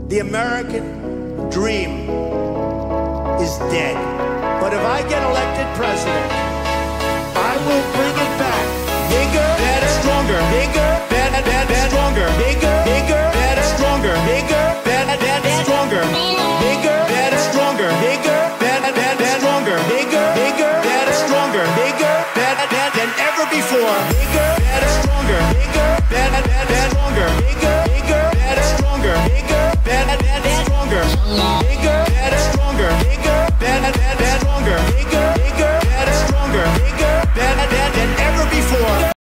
The American dream is dead. But if I get elected president, I will bring